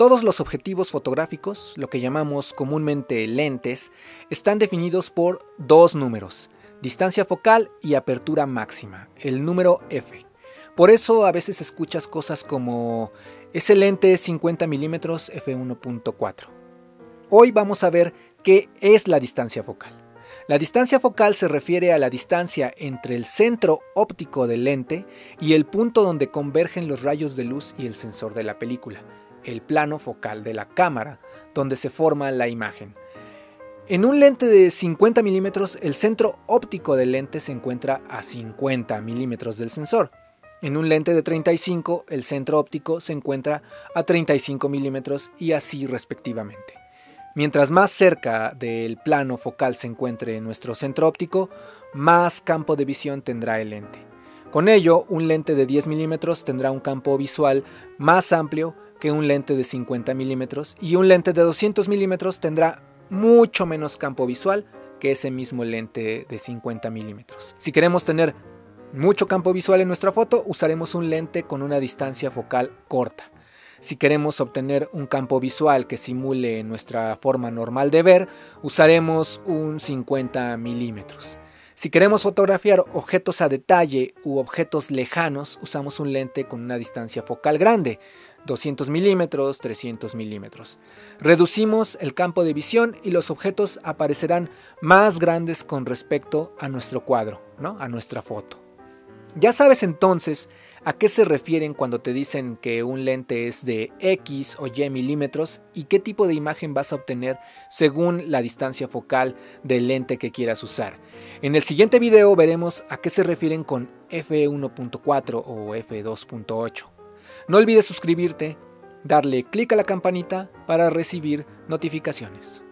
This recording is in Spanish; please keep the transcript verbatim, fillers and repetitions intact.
Todos los objetivos fotográficos, lo que llamamos comúnmente lentes, están definidos por dos números, distancia focal y apertura máxima, el número F. Por eso a veces escuchas cosas como ese lente es cincuenta milímetros f uno punto cuatro. Hoy vamos a ver qué es la distancia focal. La distancia focal se refiere a la distancia entre el centro óptico del lente y el punto donde convergen los rayos de luz y el sensor de la película, el plano focal de la cámara, donde se forma la imagen. En un lente de cincuenta milímetros, el centro óptico del lente se encuentra a cincuenta milímetros del sensor. En un lente de treinta y cinco, el centro óptico se encuentra a treinta y cinco milímetros y así respectivamente. Mientras más cerca del plano focal se encuentre nuestro centro óptico, más campo de visión tendrá el lente. Con ello, un lente de diez milímetros tendrá un campo visual más amplio que un lente de cincuenta milímetros y un lente de doscientos milímetros tendrá mucho menos campo visual que ese mismo lente de cincuenta milímetros. Si queremos tener mucho campo visual en nuestra foto, usaremos un lente con una distancia focal corta. Si queremos obtener un campo visual que simule nuestra forma normal de ver, usaremos un cincuenta milímetros. Si queremos fotografiar objetos a detalle u objetos lejanos, usamos un lente con una distancia focal grande, doscientos milímetros, trescientos milímetros. Reducimos el campo de visión y los objetos aparecerán más grandes con respecto a nuestro cuadro, ¿no? A nuestra foto. Ya sabes entonces a qué se refieren cuando te dicen que un lente es de X o Y milímetros y qué tipo de imagen vas a obtener según la distancia focal del lente que quieras usar. En el siguiente video veremos a qué se refieren con f uno punto cuatro o f dos punto ocho. No olvides suscribirte, darle clic a la campanita para recibir notificaciones.